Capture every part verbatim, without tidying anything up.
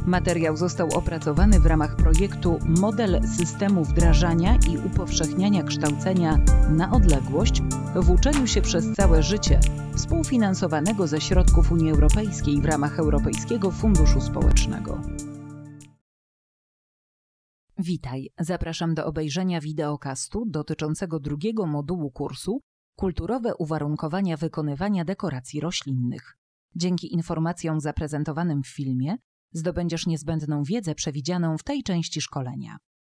Materiał został opracowany w ramach projektu Model systemu wdrażania i upowszechniania kształcenia na odległość w uczeniu się przez całe życie, współfinansowanego ze środków Unii Europejskiej w ramach Europejskiego Funduszu Społecznego. Witaj, zapraszam do obejrzenia wideokastu dotyczącego drugiego modułu kursu Kulturowe uwarunkowania wykonywania dekoracji roślinnych. Dzięki informacjom zaprezentowanym w filmie zdobędziesz niezbędną wiedzę przewidzianą w tej części szkolenia.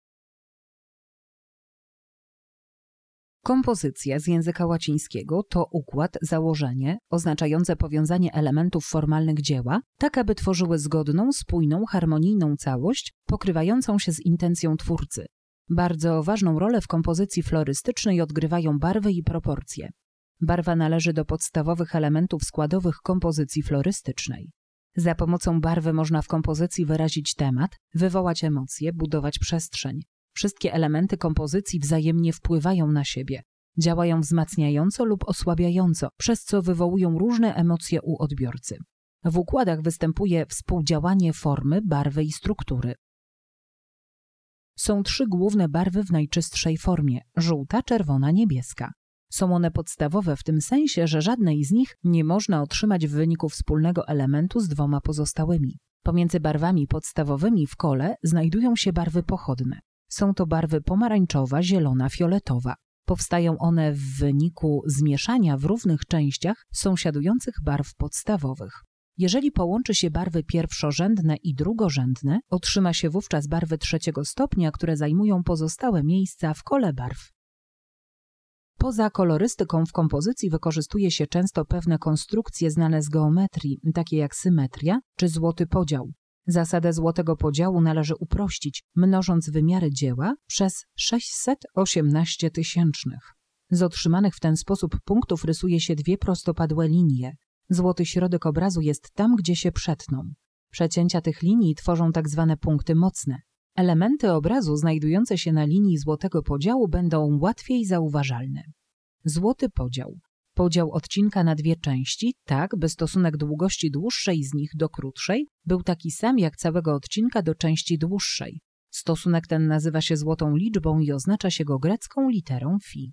Kompozycja z języka łacińskiego to układ, założenie oznaczające powiązanie elementów formalnych dzieła, tak aby tworzyły zgodną, spójną, harmonijną całość, pokrywającą się z intencją twórcy. Bardzo ważną rolę w kompozycji florystycznej odgrywają barwy i proporcje. Barwa należy do podstawowych elementów składowych kompozycji florystycznej. Za pomocą barwy można w kompozycji wyrazić temat, wywołać emocje, budować przestrzeń. Wszystkie elementy kompozycji wzajemnie wpływają na siebie, działają wzmacniająco lub osłabiająco, przez co wywołują różne emocje u odbiorcy. W układach występuje współdziałanie formy, barwy i struktury. Są trzy główne barwy w najczystszej formie – żółta, czerwona, niebieska. Są one podstawowe w tym sensie, że żadnej z nich nie można otrzymać w wyniku wspólnego elementu z dwoma pozostałymi. Pomiędzy barwami podstawowymi w kole znajdują się barwy pochodne. Są to barwy pomarańczowa, zielona, fioletowa. Powstają one w wyniku zmieszania w równych częściach sąsiadujących barw podstawowych. Jeżeli połączy się barwy pierwszorzędne i drugorzędne, otrzyma się wówczas barwy trzeciego stopnia, które zajmują pozostałe miejsca w kole barw. Poza kolorystyką w kompozycji wykorzystuje się często pewne konstrukcje znane z geometrii, takie jak symetria czy złoty podział. Zasadę złotego podziału należy uprościć, mnożąc wymiary dzieła przez sześćset osiemnaście tysięcznych. Z otrzymanych w ten sposób punktów rysuje się dwie prostopadłe linie. Złoty środek obrazu jest tam, gdzie się przetną. Przecięcia tych linii tworzą tak zwane punkty mocne. Elementy obrazu znajdujące się na linii złotego podziału będą łatwiej zauważalne. Złoty podział. Podział odcinka na dwie części, tak by stosunek długości dłuższej z nich do krótszej był taki sam jak całego odcinka do części dłuższej. Stosunek ten nazywa się złotą liczbą i oznacza się go grecką literą fi.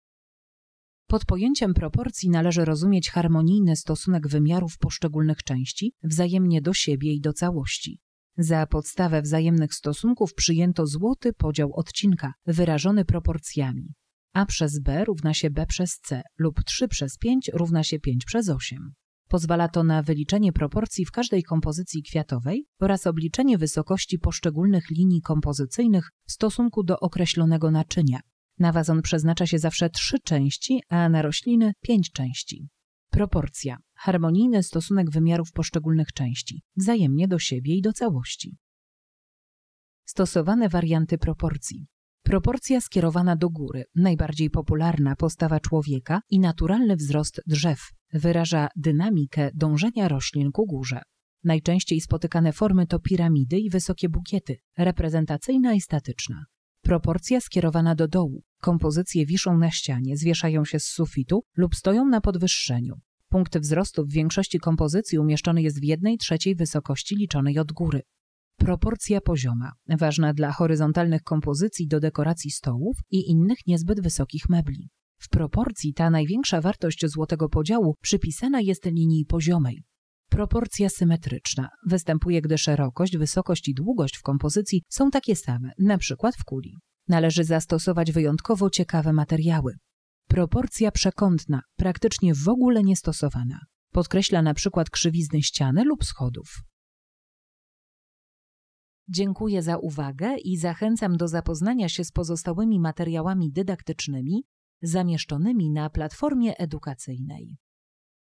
Pod pojęciem proporcji należy rozumieć harmonijny stosunek wymiarów poszczególnych części wzajemnie do siebie i do całości. Za podstawę wzajemnych stosunków przyjęto złoty podział odcinka, wyrażony proporcjami. A przez b równa się b przez c lub trzy przez pięć równa się pięć przez osiem. Pozwala to na wyliczenie proporcji w każdej kompozycji kwiatowej oraz obliczenie wysokości poszczególnych linii kompozycyjnych w stosunku do określonego naczynia. Na wazon przeznacza się zawsze trzy części, a na rośliny pięć części. Proporcja. Harmonijny stosunek wymiarów poszczególnych części, wzajemnie do siebie i do całości. Stosowane warianty proporcji. Proporcja skierowana do góry, najbardziej popularna postawa człowieka i naturalny wzrost drzew, wyraża dynamikę dążenia roślin ku górze. Najczęściej spotykane formy to piramidy i wysokie bukiety, reprezentacyjna i statyczna. Proporcja skierowana do dołu. Kompozycje wiszą na ścianie, zwieszają się z sufitu lub stoją na podwyższeniu. Punkt wzrostu w większości kompozycji umieszczony jest w jednej trzeciej wysokości liczonej od góry. Proporcja pozioma, ważna dla horyzontalnych kompozycji do dekoracji stołów i innych niezbyt wysokich mebli. W proporcji ta największa wartość złotego podziału przypisana jest linii poziomej. Proporcja symetryczna występuje, gdy szerokość, wysokość i długość w kompozycji są takie same, np. w kuli. Należy zastosować wyjątkowo ciekawe materiały. Proporcja przekątna, praktycznie w ogóle niestosowana. Podkreśla np. krzywizny ściany lub schodów. Dziękuję za uwagę i zachęcam do zapoznania się z pozostałymi materiałami dydaktycznymi zamieszczonymi na platformie edukacyjnej.